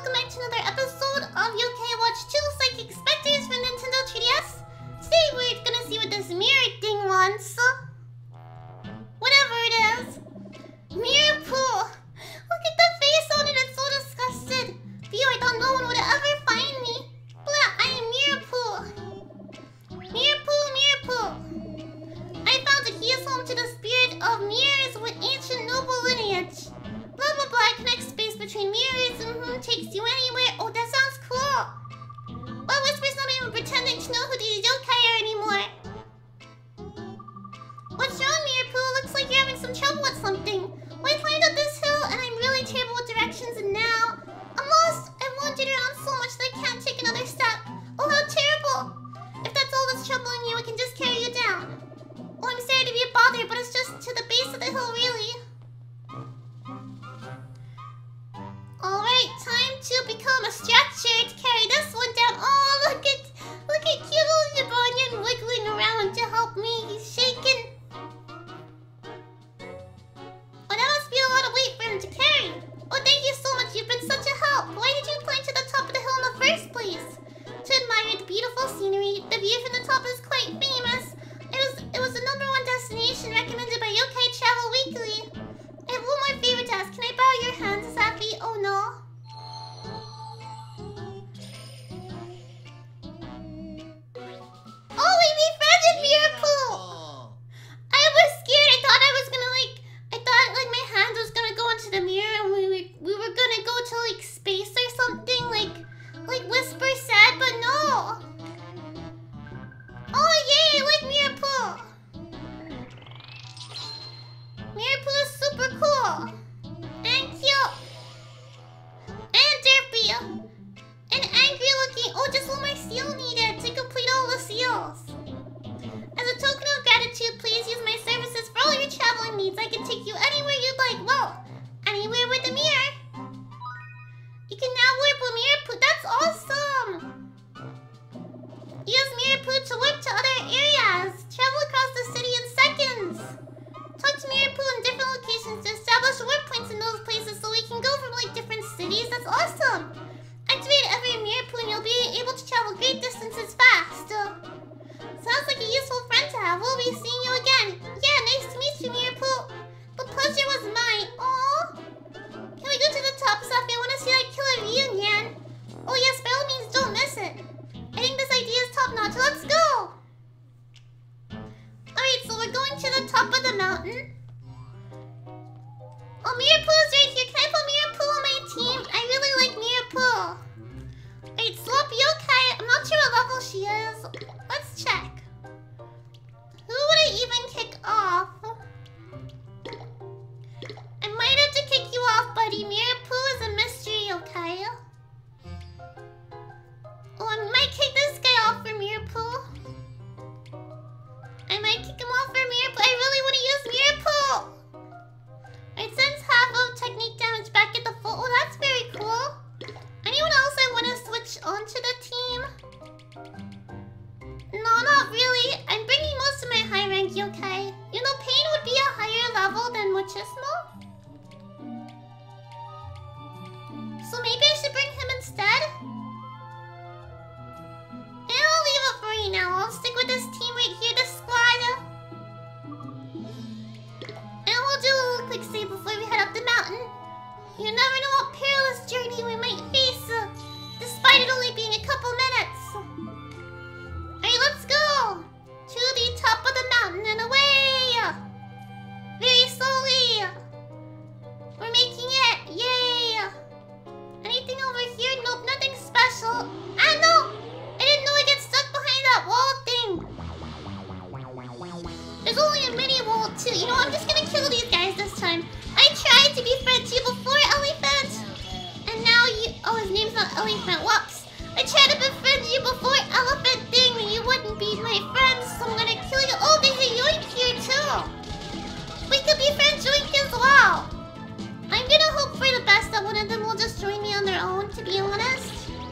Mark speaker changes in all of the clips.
Speaker 1: welcome back to another episode of Yokai Watch 2 Psychic Spectres for Nintendo 3DS. Today we're gonna see what this mirror thing wants. Whatever it is. Mirror pool. Look at the face on it, it's so disgusted. Phew, I thought no one would ever find me. Blah, I am Mirror pool. Mirror pool, mirror pool. I found that he is home to the spirit of mirrors with ancient noble lineage. Blah blah blah, connects space between mirrors and takes you anywhere. Oh, that sounds cool. But Whisper's not even pretending to know who these yokai are anymore. What's wrong, Mirror Pool? Looks like you're having some trouble with something. Well, I climbed up this hill and I'm really terrible with directions, and now I'm lost. I've wandered around so much that I can't take another step. Oh, how terrible. If that's all that's troubling you, I can just carry you down. Oh, I'm sorry to be a bother, but it's just to the base of the hill, really. Alright, time to become a stretcher to carry this one down. Oh, look at cute little Jibanyan wiggling around to help me. He's shaking. Oh, that must be a lot of weight for him to carry. Oh, thank you so much. You've been such a help. Why did you climb to the top of the hill in the first place? To admire the beautiful scenery. The view from the top is quite famous. It was the #1 destination recommended by Yokai Travel Weekly. I have one more favor to ask. Can I borrow your hands, Safi? Oh no. Oh, we befriended Mirror Pool! I was scared. I thought my hand was gonna go into the mirror and we were gonna go to like space or something, like Whisper said, but no. Oh yay, I like Mirror Pool. Mirror Pool is super cool. And cute. And derpy. And angry looking. Oh, just one more seal needed to complete all the seals. As a token of gratitude, please use my services for all your traveling needs. I can take you anywhere you'd like. Well, anywhere with a mirror. You can now warp with Mirror Pool. That's awesome. Use Mirror Pool to warp to other areas. Travel across the city in seconds. Talk to Mirror Pool in different locations to establish warp points in those places so we can go from like different cities. That's awesome. Activate every Mirror Pool and you'll be able to travel great distances fast. Sounds like a useful friend to have. We'll be seeing you again. Yeah, nice to meet you, Mirror Pool. The pleasure was mine. Aww. Can we go to the top, Safi? I want to see that killer reunion. Oh yes, by all means, don't miss it. I think this idea is top notch. Let's go. Alright, so we're going to the top of the mountain. Oh, Mirror Pool is right here. Can I put Mirror Pool on my team? I really like Mirror Pool. Alright, Slop Yokai. I'm not sure what level she is. Let's check. Who would I even kick off? I might have to kick you off, buddy. Mirror Pool is a mystery, okay? Oh, I might kick this guy off for Mirror Pool. I might kick him off for Mirror Pool. I really want to use Mirror Pool. It sends half of technique damage back at the full. Oh, that's very cool. Anyone else I want to switch onto the team? No, not really. I'm bringing most of my high rank yokai. You know, Pain would be a higher level than Muchismo. So maybe I should bring him instead? And I'll leave it for you now. I'll stick with this team right here, this squad. And we'll do a little quick save before we head up the mountain. You never know what perilous journey we might face, despite it only being a couple minutes. Alright, let's go! To the top of the mountain and away! Very slowly! We're making it! Yay! Anything over here? Nope, nothing special. Ah, no! I didn't know I get stuck behind that wall thing. There's only a mini wall too. You know, I'm just gonna kill these guys this time. I tried to befriend you before, Elephant. And now you... Oh, his name's not Elephant. Whoops. I tried to befriend you before Elephant thing and you wouldn't be my friend, so I'm gonna kill you. Oh, there's a Yoink here too. We could befriend Yoink as well. I'm gonna hope for the best that one of them will just join me on their own, to be honest.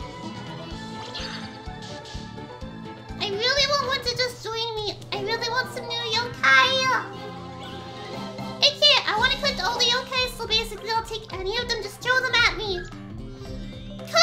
Speaker 1: I really want one to just join me. I really want some new yokai. Okay, I want to collect all the yokai, so basically I'll take any of them, just throw them at me.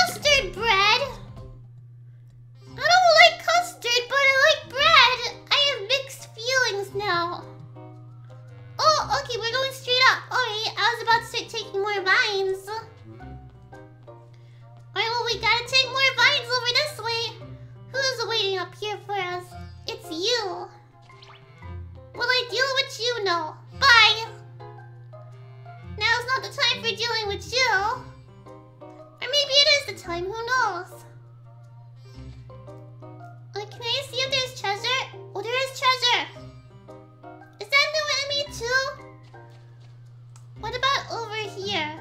Speaker 1: Can't take more vines over this way. Who's waiting up here for us? It's you. Will I deal with you? No. Bye. Now's not the time for dealing with you. Or maybe it is the time, who knows? Can I see if there's treasure? Oh, there is treasure. Is that new enemy too? What about over here?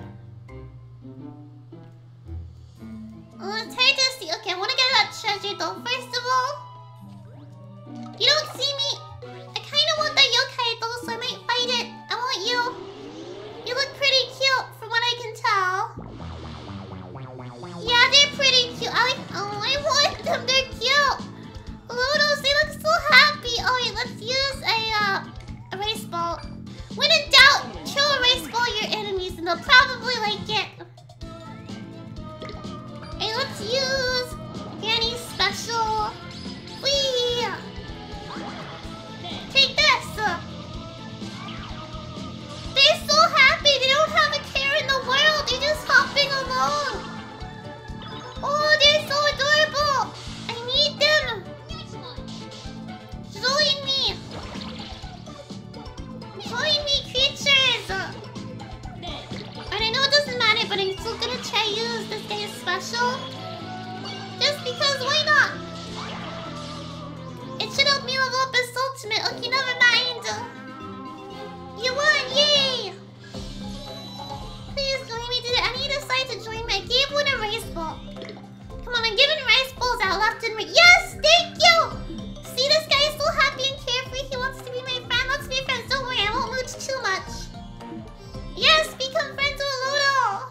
Speaker 1: It's hard to see. Okay, I want to get that treasure though. First of all, you don't see me. I kind of want that yokai though, so I might fight it. I want you. You look pretty cute from what I can tell. Yeah, they're pretty cute. I want them. They're cute. Lodos, they look so happy. Alright, let's use a rice ball. When in doubt, throw a rice ball at your enemies and they'll probably like it. Hey, let's use Granny's special. Whee! Take this. They're so happy. They don't have a care in the world. They're just hopping along. Oh, they're so adorable. I need them. Join me. Join me, creatures. And I know it doesn't matter, but I'm still gonna try use this guy's special. Just because, why not? It should help me level up his ultimate. Okay, never mind. You won, yay! Please join me today. I need a side to join me. I gave one a rice ball. Come on, I'm giving rice balls out left and right. Yes, thank you! See, this guy is so happy and carefree. He wants to be my friend. Let's be friends. Don't worry, I won't mooch too much. Yes, become friends with Ludo.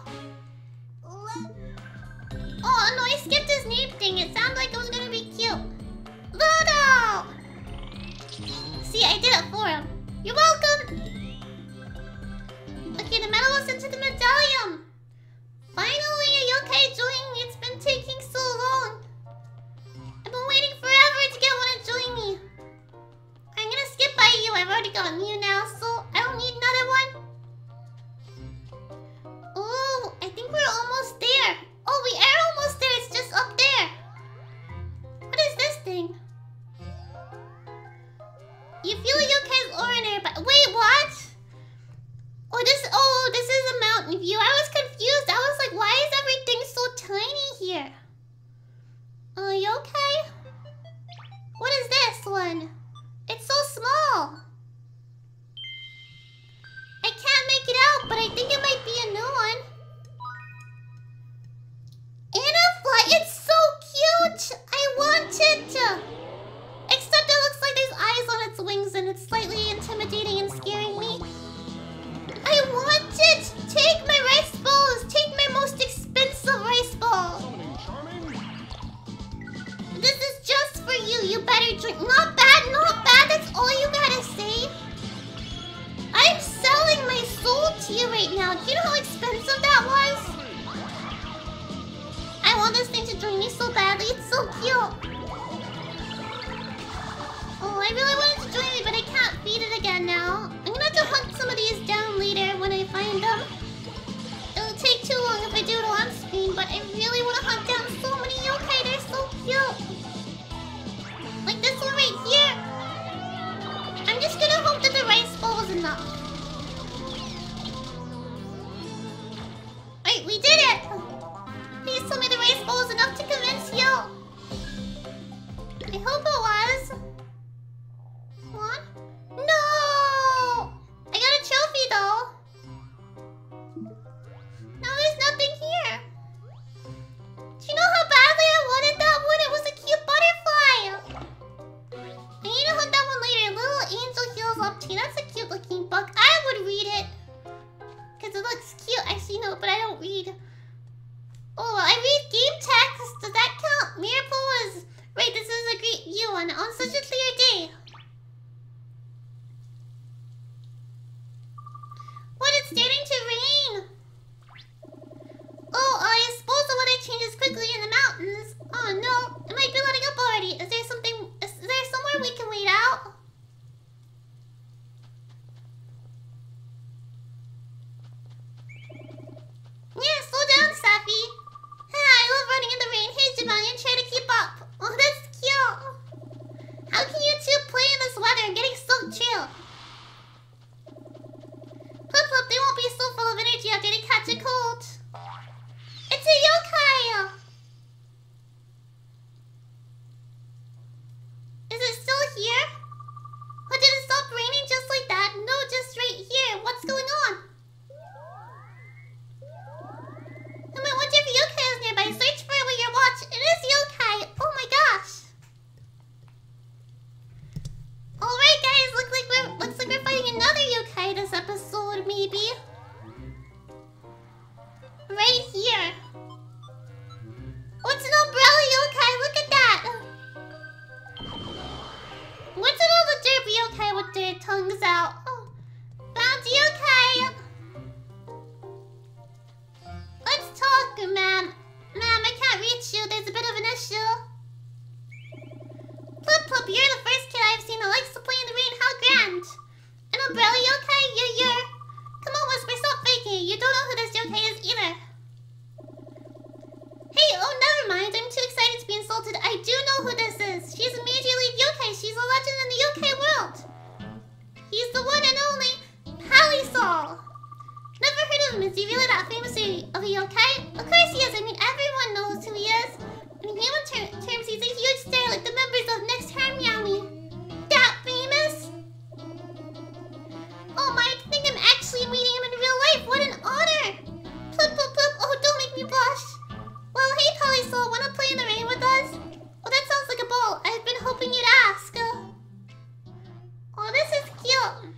Speaker 1: Oh, no, I skipped his name thing. It sounded like it was going to be cute. Ludo! See, I did it for him. You're welcome. Okay, the medal was sent to the medallion. Finally, a yokai joined me. It's been taking so long. I've been waiting forever to get one to join me. I'm gonna skip by you. I've already gotten you now, so I don't need another one. Oh, I think we're almost there. Oh, we are almost there. It's just up there. What is this thing? You feel yokai's aura in but wait, what? Oh, this is a mountain view. I was confused. I was like, why is everything so tiny here? Yokai? What is this one? It's so small. I can't make it out, but I think it might be a new one. Anafly, it's so cute! I want it! Except it looks like there's eyes on its wings and it's slightly intimidating and scaring me. I want it! Take my rice balls! Take my most expensive rice ball! This is just for you. You better drink. Not bad, not bad. That's all you gotta say. I'm selling my soul to you right now. Do you know how expensive that was? I want this thing to join me so badly. It's so cute. Oh, I really wanted to join me, but I can't feed it again now. I'm gonna have to hunt some of these down later when I find them. It'll take too long if I do it on screen, but I really want to hunt down so many yokai. They're so cute. Like this one right here. I'm just gonna hope that the rice bowl was enough. Alright, we did it! Please tell me the rice bowl was enough to convince you. I hope it was. Come on. No! I got a trophy though. there's a bit of an issue. Plup Plup, you're the first kid I've seen that likes to play in the rain. How grand. And Umbrella, you okay? You're... Come on, Whisper, stop faking it. You don't know who this yokai is either. Hey, oh, never mind. I'm too excited to be insulted. I do know who this is. She's a Major League yokai. She's a legend in the yokai world. He's the one and only Palisol. Never heard of him. Is he really that famous of a yokai? Of course he is. I mean, everyone knows who he is. In human terms, he's a huge star like the members of Next Harmony. That famous? Oh my, I think I'm actually meeting him in real life. What an honor. Plup, plup, plup. Oh, don't make me blush. Well, hey, Palisol, wanna play in the rain with us? Oh, that sounds like a ball. I've been hoping you'd ask. Oh, this is cute.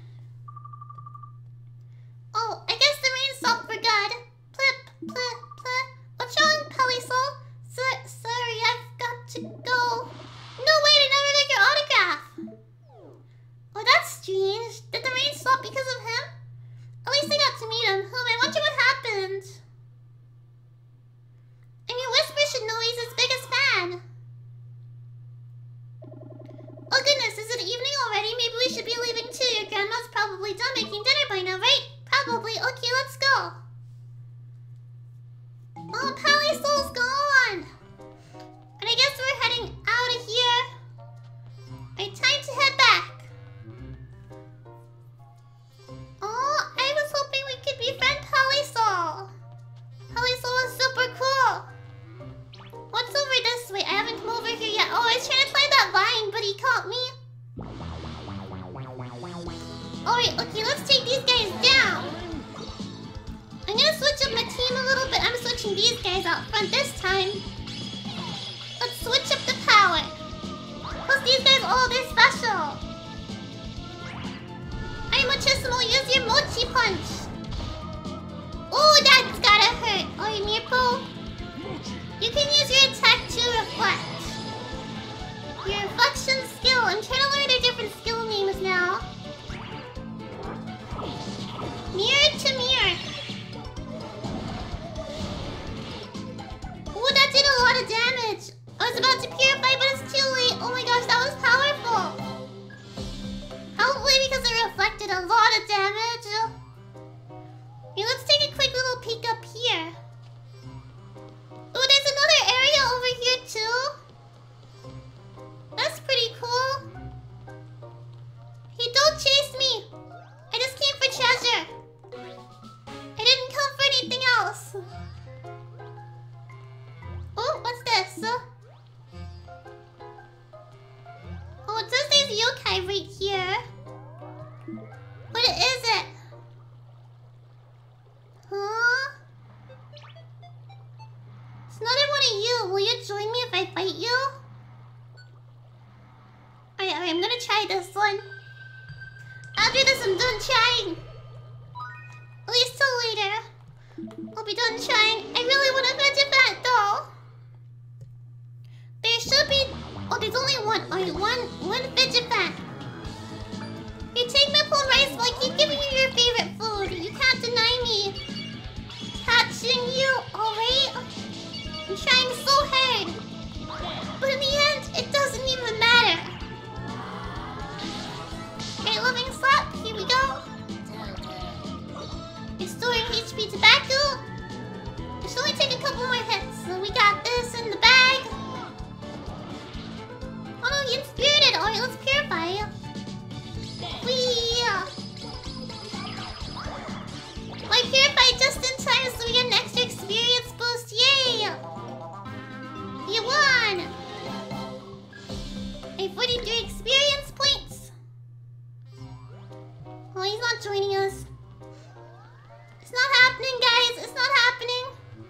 Speaker 1: Oh, I guess the rain stopped for good. Plip, plip, plip. What's wrong, Palisol? Sorry, I've got to go. No, wait, I never got your autograph. Oh, that's strange. Did the rain stop because of him? At least I got to meet him. I wonder what happened. I mean, Whisper should know he's his biggest fan. Oh goodness, is it evening already? Maybe we should be leaving too. Your grandma's probably done making dinner by now, right? Probably. Okay, let's go. Oh, Palisol's gone. And I guess we're heading out of here. Alright, time to head back. Oh, I was hoping we could befriend Palisol. Palisol was super cool. What's over this way? I haven't come over here yet. Oh, I was trying to climb that vine, but he caught me. Alright, okay, let's take these guys down. I'm gonna switch up my team a little bit. I'm switching these guys out front this time. Let's switch up the power. Plus these guys, oh, they're special. Alright, Mochissimo, use your Mochi Punch. Oh, that's gotta hurt. Alright, Mirpo. You can use your attack to reflect. Your reflection skill. I'm trying to learn their different skill names now. Mirror to mirror. Oh, that did a lot of damage. I was about to purify, but it's too late. Oh my gosh, that was powerful. Probably because it reflected a lot of damage. Okay, let's take a quick little peek up here. Oh, there's another area over here too. That's pretty cool. Hey, don't chase me. I just came for treasure. I didn't come for anything else. Oh, what's this? Oh, it says there's yokai right here. What is it? Huh? It's another one of you. Will you join me if I fight you? Alright, I'm gonna try this one. After this, I'm done trying. At least till later. I'll be done trying. I really want to fetch that though. There should be... Oh, there's only one. Alright, one fidget fan. You take my plum rice, but I keep giving you your favorite food. You can't deny me. Catching you, alright? I'm trying so hard. But in the end, it doesn't even matter. Okay, loving slap. Here we go. Restoring HP tobacco. It should only take a couple more hits. So we got this in the bag. Oh no, you inspirited. Alright, let's purify. I purified just in time so we get an extra experience boost. Yay! You won! A 43 experience points. Oh, he's not joining us. It's not happening, guys. It's not happening.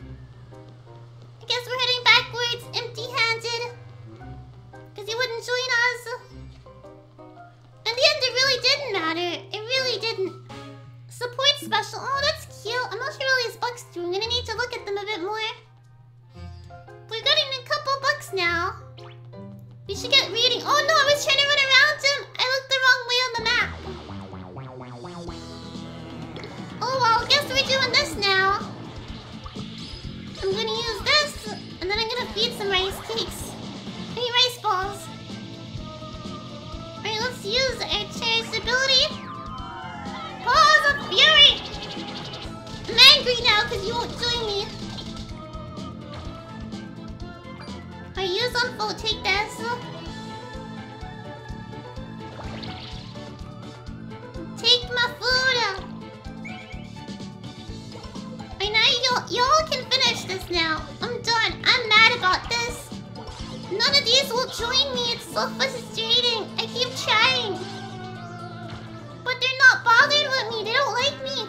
Speaker 1: I guess we're heading backwards, empty-handed. Because he wouldn't join us. In the end, it really didn't matter. It really didn't. Support special. Oh, that's cute. I'm not sure how these bucks do. I'm gonna need to look at them a bit more. We're getting a couple bucks now. We should get reading. Oh no, I was trying to run around him. I looked the wrong way on the map. Oh well, I guess we're doing this now. I'm gonna use this, and then I'm gonna feed eat some rice cakes. I mean rice balls. Alright, let's use our chair's ability. Paws of Fury! I'm angry now because you won't join me. Alright, use on full, take this. Take my food. I know y'all can finish this now. I'm done. I'm mad about this. None of these will join me. It's so frustrating. I keep trying. But they're not bothered with me. They don't like me.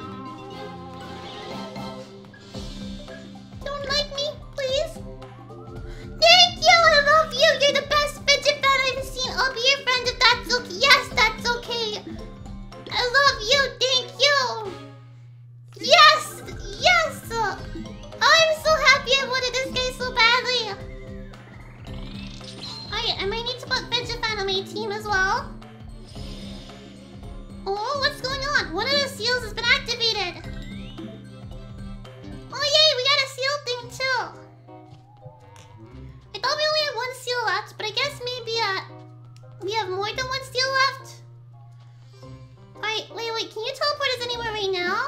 Speaker 1: Don't like me, please. Thank you. I love you. You're the best fidget fan I've seen. I'll be your friend if that's okay. Yes, that's okay. I love you. Thank you. Yes. Yes. I'm so happy I wanted this guy so badly. Alright, I might need to put Fidget Fan on my team as well. Oh, what's going on? One of the seals has been activated. Oh yay, we got a seal thing too. I thought we only had one seal left, but I guess maybe we have more than one seal left. Alright, wait, can you teleport us anywhere right now?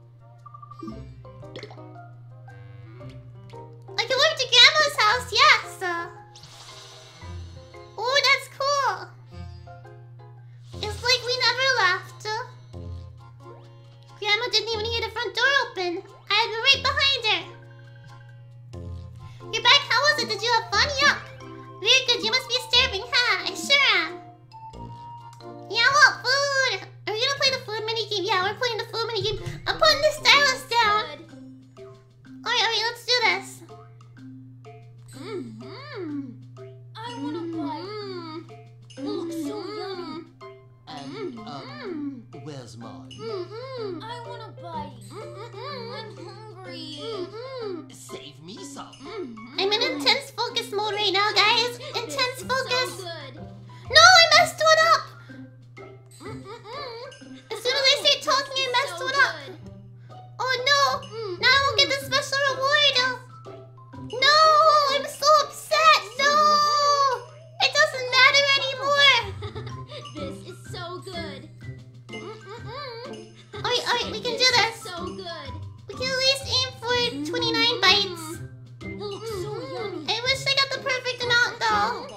Speaker 1: I can live to Grandma's house, yes! Oh, that's cool! It's like we never left. Grandma didn't even hear the front door open. I had been right behind her. You're back, how was it? Did you have fun? Yup! Very good, you must be starving, huh? I sure am. Yeah, I want food! Are we gonna play the food minigame? Yeah, we're playing the food minigame. I'm putting the stylus down! Alright, let's do this.
Speaker 2: I wanna bite. It looks so yummy.
Speaker 3: Where's mine?
Speaker 2: I wanna bite. I'm hungry.
Speaker 3: Save me some.
Speaker 1: I'm in intense focus mode right now, guys. Intense focus.
Speaker 2: So good.
Speaker 1: No, I messed one up. As soon as I start talking, I messed
Speaker 2: So
Speaker 1: one up.
Speaker 2: good.
Speaker 1: Oh no! Now I won't get the special reward. No, I'm so upset. No, it doesn't matter anymore.
Speaker 2: This is so good.
Speaker 1: Alright, we can do this.
Speaker 2: So good.
Speaker 1: We can at least aim for 29 bites.
Speaker 2: It looks so yummy.
Speaker 1: I wish I got the perfect amount though.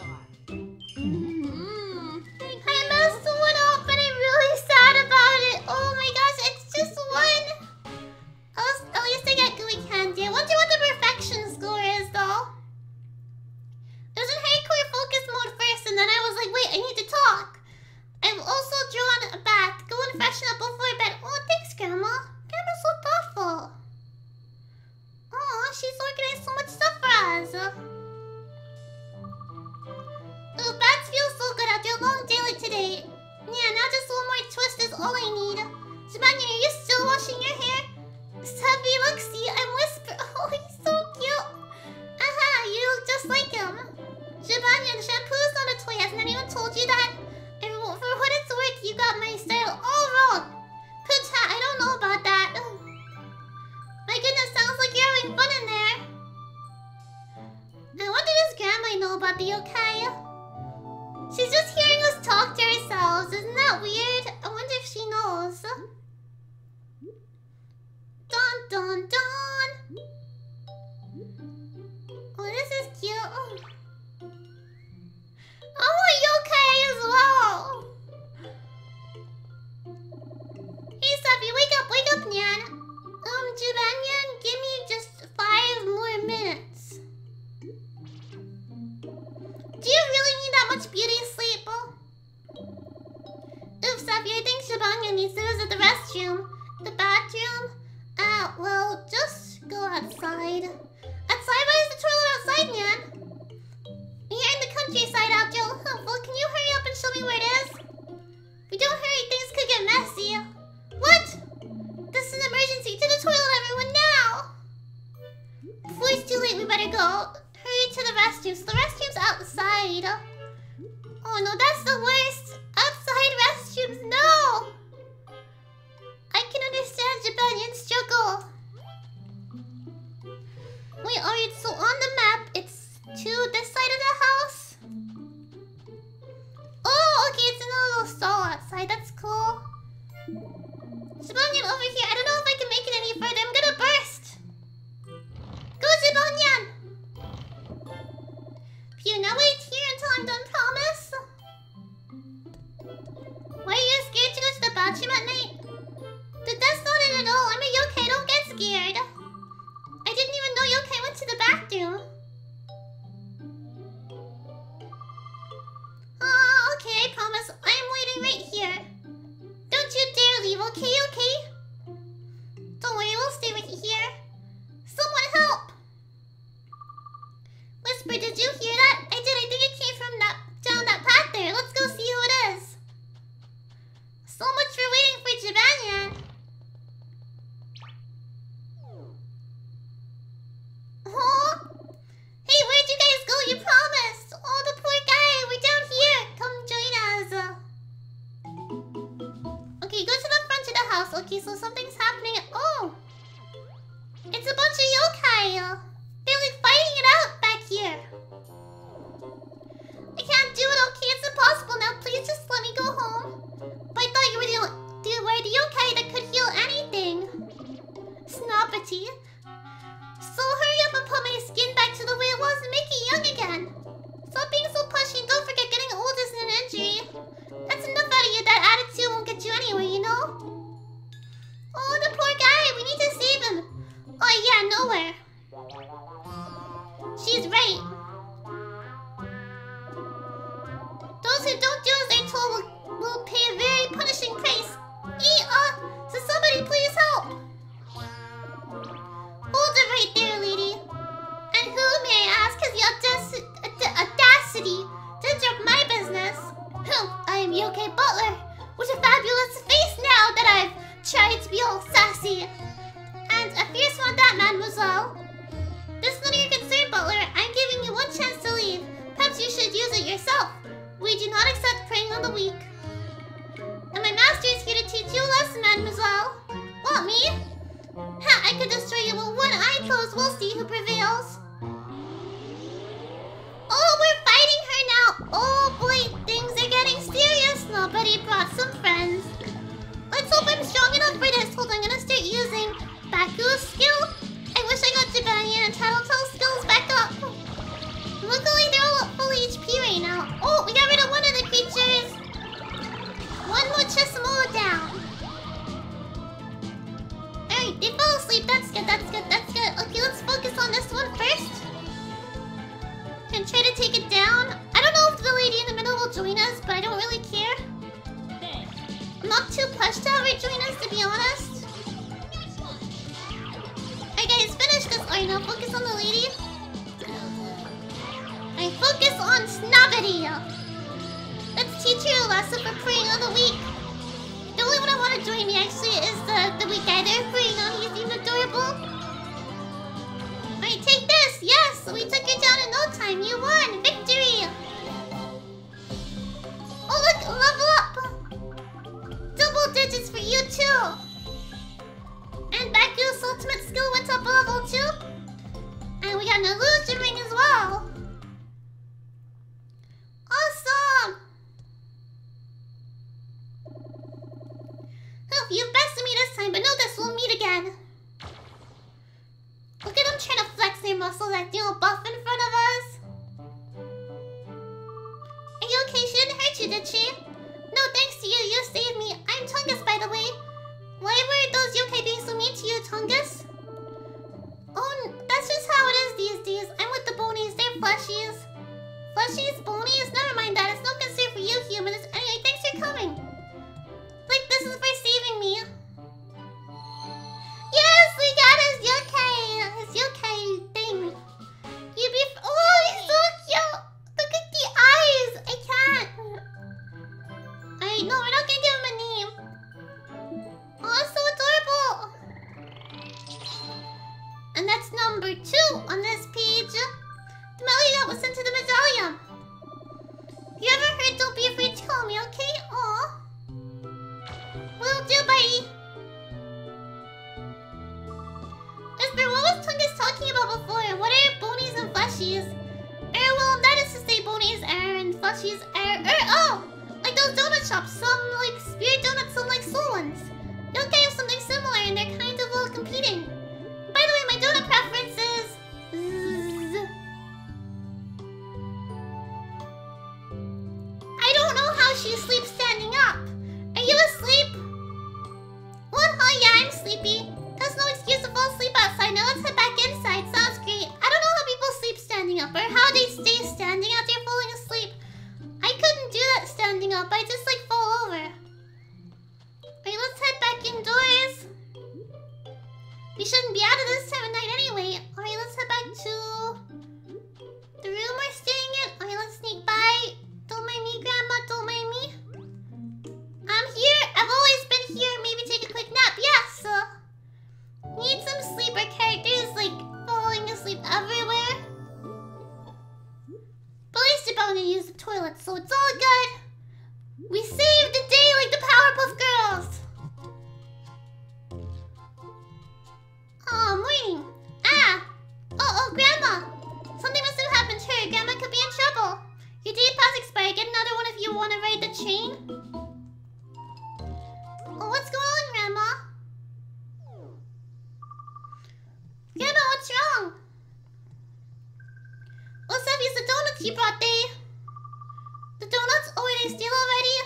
Speaker 1: I messed one up and I'm really sad about it. Oh my gosh, it's just one. At least I got gooey candy. I wonder what the perfection score is though. It was in hardcore focus mode first and then I was like, wait, I need to talk. I've also drawn a bath. Go and freshen up before bed. Oh, thanks, Grandma. Grandma's so thoughtful. Oh, she's organized so much stuff for us. Ooh, baths feel so good after a long day like today. Yeah, now just one more twist is all I need. Jabanya, are you still washing your hair? Savvy, look, see, I'm Whisper. Oh, he's so cute. Aha, you look just like him. Jabanya, the shampoo is not a toy. Hasn't anyone told you that? And for what it's worth, you got my style all wrong. Pucha, I don't know about that. My goodness, sounds like you're having fun in there. I wonder does Grandma know about the yokai? She's just hearing us talk to ourselves. Isn't that weird? I wonder if she knows. Dun dun dun. Oh, this is cute. I want yokai as well. Hey, Safi, wake up, Nyan. Jibanyan, give me just 5 more minutes. Do you really need that much beauty sleep? Oops, Safi, I think Jibanyan needs to visit the restroom. The bathroom? Well, just go outside. Outside? Why is the toilet outside, Nyan? You're in the countryside, Abdul. Well, can you hurry up and show me where it is? If we don't hurry, things could get messy. What? This is an emergency. To the toilet, everyone, now! Before it's too late, we better go. Hurry to the restroom. So the restroom's outside. Oh no, that's the worst. Outside restrooms, no! I can understand Japan's struggle. Wait, alright, so on the map, it's 2 this side of the house? Oh, okay, it's in a little stall outside. That's cool. Jibanyan over here. I don't know if I can make it any further. I'm gonna burst. Go, Jibanyan. Phew, now wait here until I'm done, promise? Why are you scared to go to the bathroom at night? Dude, that's not it at all. I'm a yokai. Don't get scared. I didn't even know yokai went to the bathroom. Oh, okay, I promise. I'm waiting right here. Don't you dare leave, okay, okay? Don't worry, we'll stay right here. Someone help! Whisper, did you hear that? I did. I think it came from down that path there. Let's go see who it is. So much for waiting for Jibanyan. Oh? Hey, where'd you guys go? You promised. Oh, the poor guy. We're down here. Come join us. Okay, go to the front of the house. Okay, so something's happening. Oh! It's a bunch of yokai. They're like fighting it out back here. I can't do it, okay? It's impossible now. Please just let me go home. But I thought you were the yokai that could heal anything. Snoppity. So hurry up and put my skin back to the way it was and make it young again. Stop being so pushy and don't forget getting old isn't an injury. That's enough out of you. That attitude won't get you anywhere, you know? Oh, the poor guy. We need to save him. Oh, yeah, nowhere. She's right. Those who don't do as they're told will pay a very punishing price. So somebody please help. Hold it right there, lady. And who, may I ask, has the audacity to interrupt my business? I am Yokai Butler, with a fabulous face now that I've tried to be all sassy. And a fierce one that, mademoiselle. This is none of your concern, Butler. I'm giving you one chance to leave. Perhaps you should use it yourself. We do not accept preying on the weak. And my master is here to teach you a lesson, mademoiselle. Want me? Ha, I could destroy you with one eye closed. We'll see who prevails. Oh, we're fighting her now. Oh boy, things are getting serious. Nobody brought some friends. Let's hope I'm strong enough for this. Hold on, I'm gonna start using Baku's skill. I wish I got Jibanyan and Tattletale skills back up. Luckily, they're all at full HP right now. Oh, we got rid of one of the creatures. One more Chesamo down. Alright, they fell asleep. That's good, that's good, that's good. Okay, let's focus on this one first. And try to take it down. I don't know if the lady in the middle will join us, but I don't really care. I'm not too pushed to have her join us, to be honest. Alright guys, finish this. Alright, now focus on the lady. Alright, focus on Snobbity. Let's teach her a lesson for preying on the weak. The only one I want to join me actually is the weak guy there preying on. He seems adorable. Alright, take this. Yes, we took her down in no time. You won. Victory. Oh look, level up. Double digits for you too. And Baku's ultimate skill went up a level too. And we got an illusion ring as well. Awesome. Oh, you've bested me this time, but know this, we'll meet again. Look at them trying to flex their muscles like they all buff in front of us. Are you okay? She didn't hurt you, did she? No, thanks to you. You saved me. I'm Tungus, by the way. Why were those yokai being so mean to you, Tungus? Oh, that's just how it is these days. I'm with the bonies. They're fleshies. Fleshies? Bonies? Never mind that. It's no concern for you humans. Anyway, thanks for coming. Like, this is for saving me. Yes, we got his yokai thing. You be... Oh, he's so cute. Look at the eyes. I can't. Alright, no, we're not gonna give him a name. Oh, it's so adorable. Yoshi's are oh! Like those donut shops. Some like spirit donuts, some like soul ones. Yokai have something similar and they're kind of all competing. By the way, my donut preference is I don't know how she sleeps standing up. Are you asleep? What? Oh yeah, I'm sleepy. That's no excuse to fall asleep outside. Now let's head back inside. Sounds great. I don't know how people sleep standing up or how they stay standing after falling asleep. I couldn't do that standing up. I just like fall over. Wait, let's head back indoors. We shouldn't be out of this time of night anyway. Alright, let's head back to the room we're staying in. Alright, let's sneak by. Don't mind me, Grandma. Don't mind me. I'm here. I've always been here. Maybe take a quick nap. Yes. Need some sleep. Our characters like falling asleep everywhere. But at least about to use the toilet, so it's all good. We saved the day like the Powerpuff Girls. Oh, I'm waiting. Ah. Oh, Grandma. Something must have happened to her. Grandma could be in trouble. Your day pass expired. Get another one if you want to ride the train. Oh, what's going on, Grandma? Grandma, what's wrong? Oh, Sephi's the donuts you brought, the donuts? Oh, are they stale already?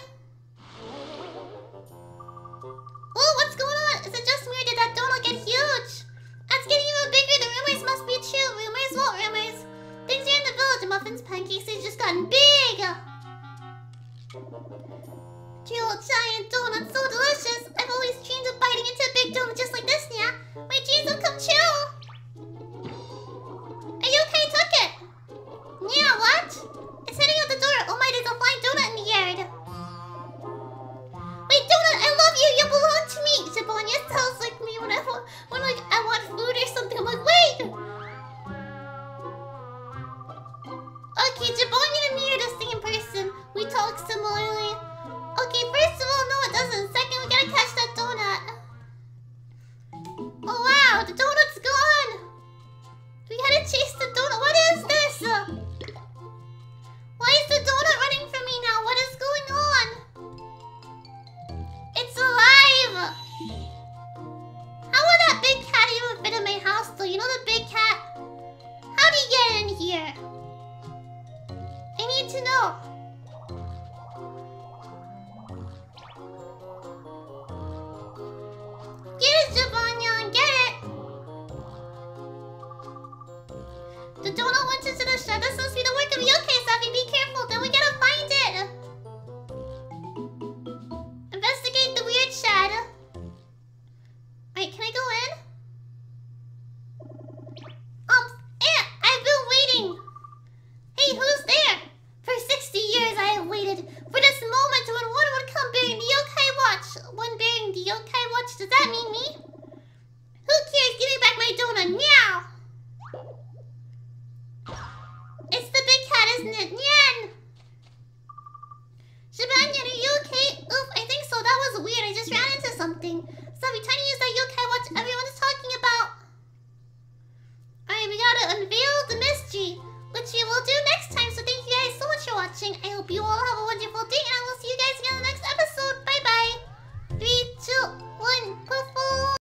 Speaker 1: Oh, what's going on? Is it just me or did that donut get huge? That's getting even bigger. The rumors must be true. Rumors? What rumors? Things here in the village. Muffins, pancakes, they've just gotten big. Two giant donuts, so delicious. I've always dreamed of biting into a big donut just like this, yeah. My dreams will come true. Are you okay? Took it. Yeah, what? It's heading out the door. Oh my, there's a flying donut in the yard. Wait, donut, I love you. You belong to me. Jabonia sounds like me when like I want food or something. I'm like, wait. Okay, Jabonia and me are the same person. We talk similarly. Okay, first of all, no it doesn't. Second, we gotta catch that donut. Oh wow, the donut's gone. We gotta chase the donut. What is this? Why is the donut running from me now? What is going on? It's alive! How will that big cat even fit in my house though? You know the big cat? How did he get in here? I need to know. Get it, Javanya, get it! The donut went into the shed. This must be the work of Yokai, Safi. Be careful, then we gotta find it. Investigate the weird shed. Wait, can I go in? Aunt, I've been waiting. Hey, who's there? For 60 years I have waited for this moment when one would come bearing the Yokai watch. One bearing the Yokai watch, does that mean me? Who cares? Give me back my donut now. It's the big cat, isn't it? Yeah!